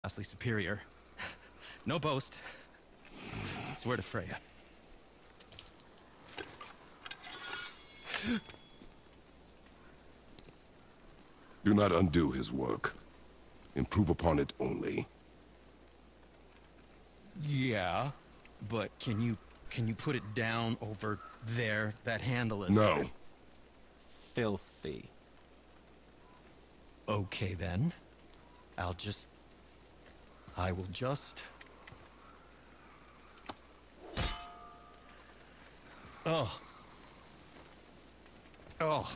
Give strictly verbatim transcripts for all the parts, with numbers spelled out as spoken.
vastly superior. No boast. I swear to Freya. Do not undo his work. Improve upon it only. Yeah, but can you can you put it down over there? That handle is No. filthy. Okay then. I'll just I will just Oh. Oh.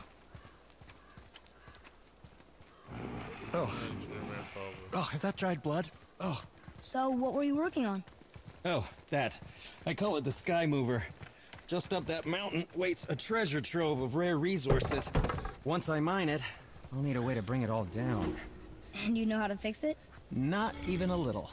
Oh. Oh, is that dried blood? Oh. So, what were you working on? Oh, that. I call it the Sky Mover. Just up that mountain waits a treasure trove of rare resources. Once I mine it, I'll need a way to bring it all down. And you know how to fix it? Not even a little.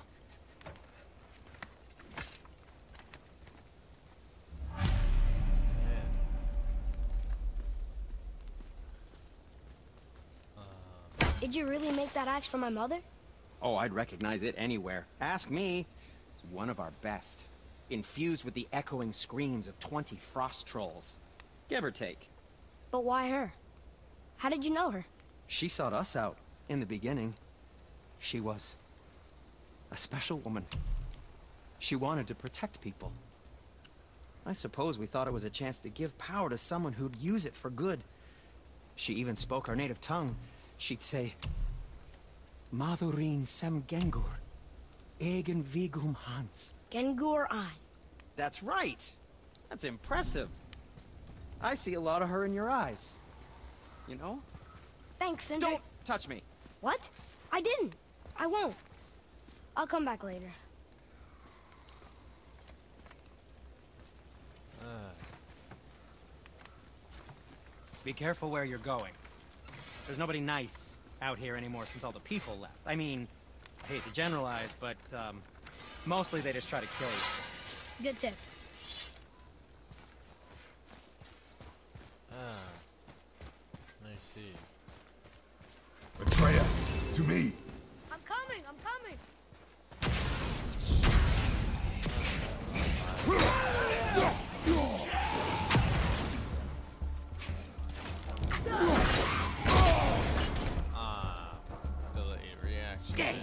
Did you really make that axe for my mother? Oh, I'd recognize it anywhere. Ask me. It's one of our best. Infused with the echoing screams of twenty frost trolls. Give or take. But why her? How did you know her? She sought us out in the beginning. She was a special woman. She wanted to protect people. I suppose we thought it was a chance to give power to someone who'd use it for good. She even spoke our native tongue. She'd say, Madurin sem Gengur, egen vigum Hans. Gengur I. That's right. That's impressive. I see a lot of her in your eyes. You know? Thanks, Sindri. Don't touch me. What? I didn't. I won't. I'll come back later. Uh. Be careful where you're going. There's nobody nice out here anymore since all the people left. I mean, I hate to generalize, but um, mostly they just try to kill you. Good tip. Ah, I see. Atreya, to me. I'm coming, I'm coming. Ah, delayed reaction.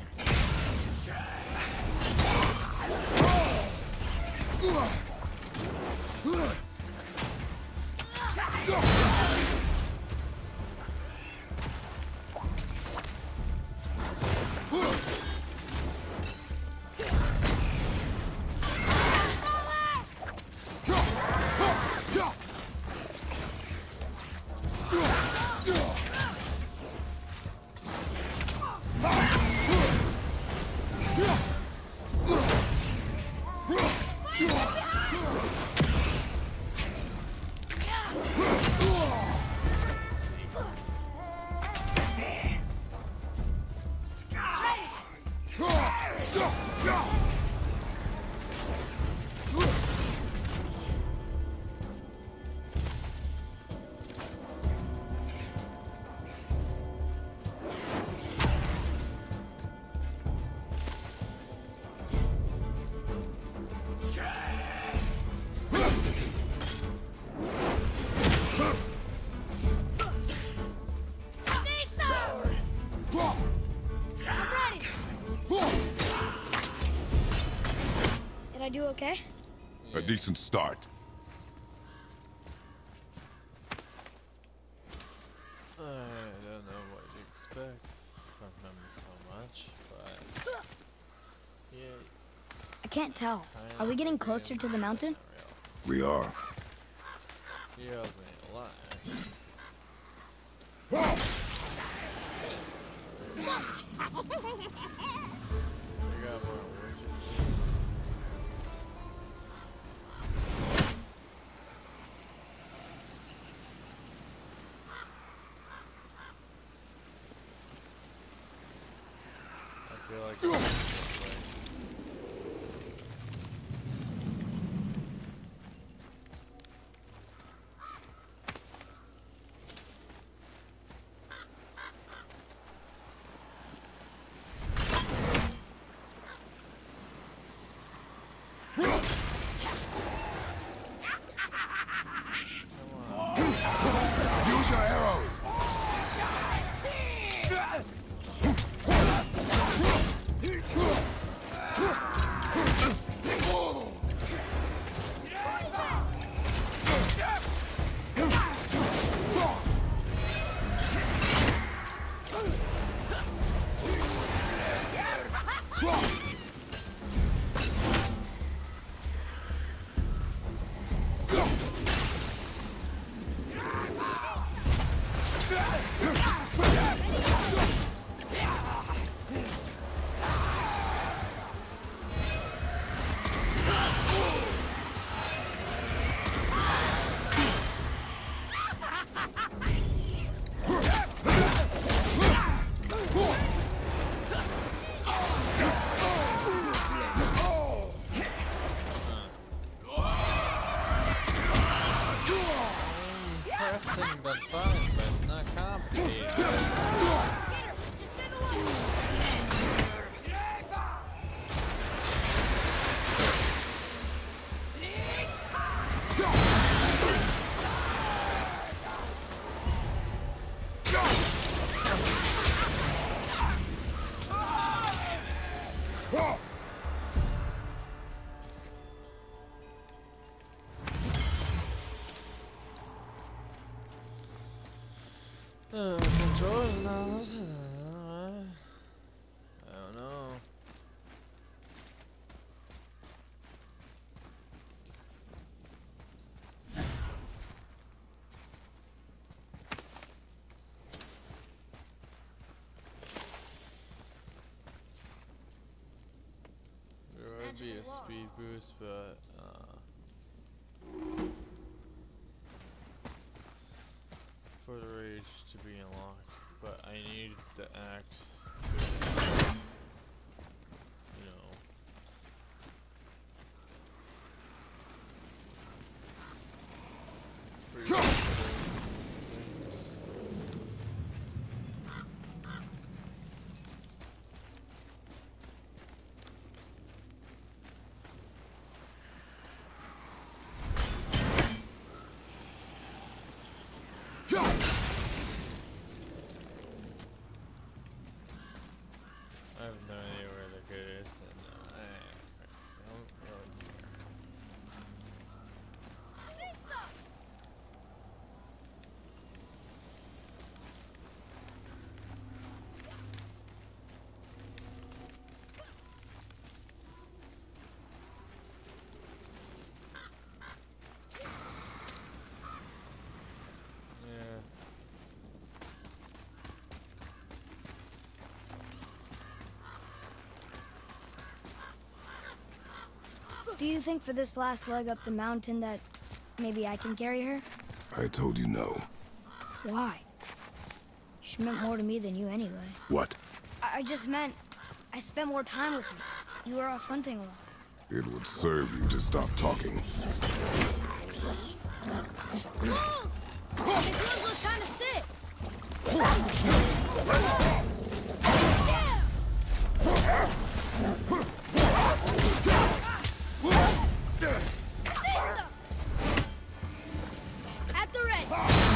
Did I do okay? A decent start. I don't know what you expect from him so much, but yeah. I can't tell. Are we getting closer to the mountain? We are. He owes me a lot, actually. I got more witches. I feel like I'm this way. Pressing the button, but it's not complicated. Uh, controls now. I don't know. There would be a speed boost, but uh, for the rage to be unlocked, but I need the axe to, you know, free things. I have no idea where the good is, and uh, I don't really care. Yeah. Do you think for this last leg up the mountain that maybe I can carry her? I told you no. Why? She meant more to me than you anyway. What? I, I just meant I spent more time with you. You were off hunting a lot. It would serve you to stop talking. It does look kind of sick. At the red.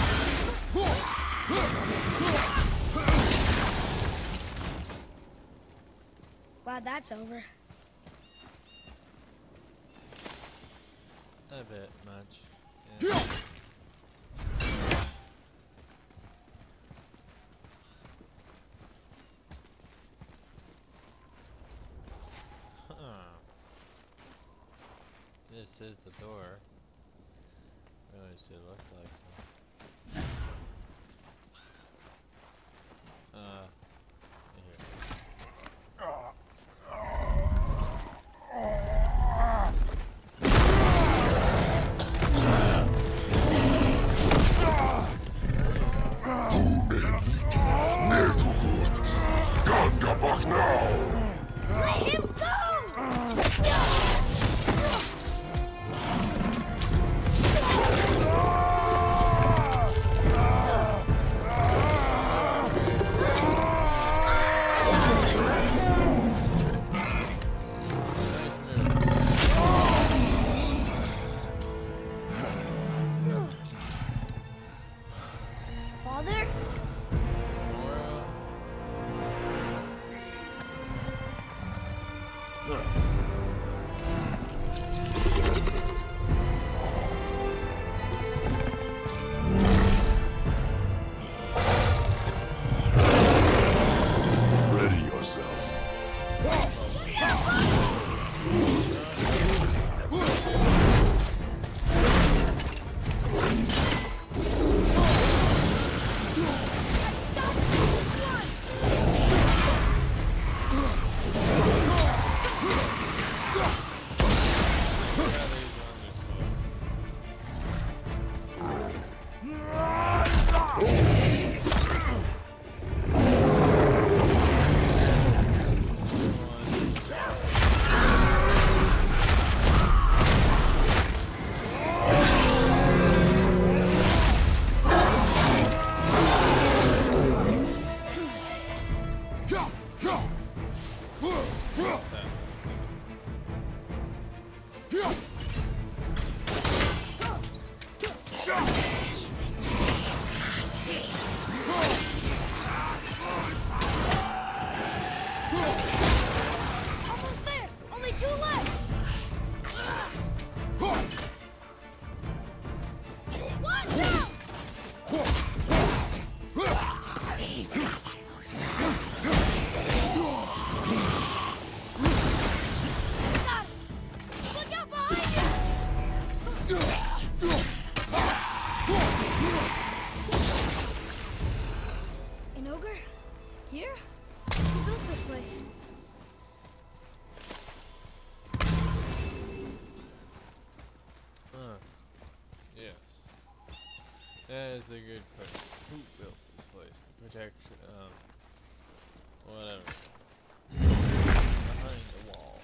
Glad that's over. A bit much. Yeah. This is the door. Really see what it looks like. Uh, here. Let him go! Father? Ready yourself. is a good question. Who built this place? Protect, um, whatever. Behind the walls.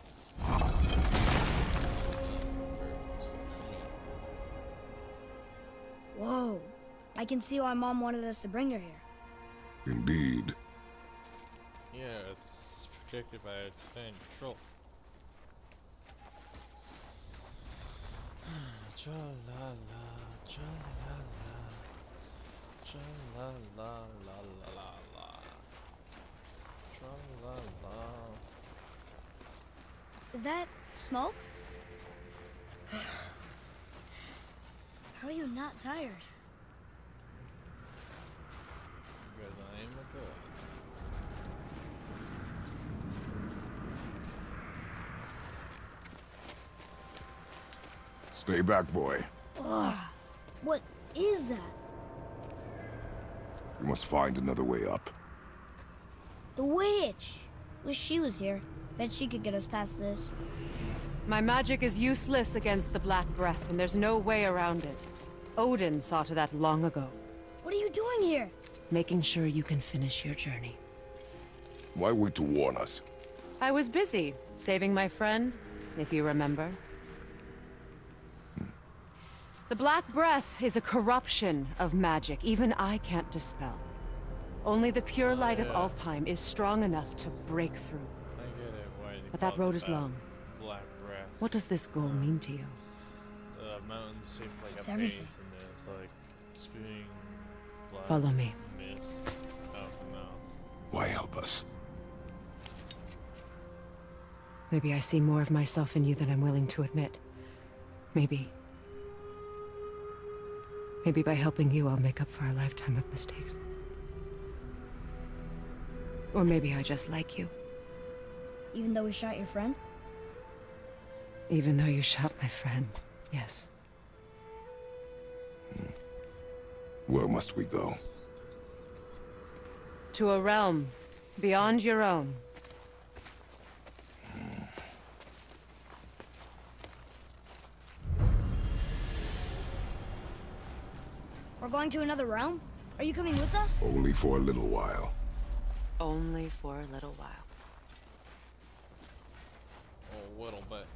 Whoa. I can see why Mom wanted us to bring her here. Indeed. Yeah, it's protected by a giant troll. Cha la la, cha la la, cha la la la la la la, cha la la. Is that smoke? How are you not tired? Because I am a god. Stay back, boy. Ugh. What is that? We must find another way up. The witch! Wish she was here. Bet she could get us past this. My magic is useless against the Black Breath, and there's no way around it. Odin saw to that long ago. What are you doing here? Making sure you can finish your journey. Why wait to warn us? I was busy, saving my friend, if you remember. The Black Breath is a corruption of magic even I can't dispel. Only the pure light of yeah. Alfheim is strong enough to break through. I get it. Why they But that call it road is that long. Black breath. What does this goal mean to you? The mountains seem like It's a everything. maze, and there's like spewing black Follow me. mist out the mouth. Why help us? Maybe I see more of myself in you than I'm willing to admit. Maybe. Maybe by helping you, I'll make up for a lifetime of mistakes. Or maybe I just like you. Even though we shot your friend? Even though you shot my friend, yes. Where must we go? To a realm beyond your own. We're going to another realm? Are you coming with us? Only for a little while. Only for a little while. A little bit.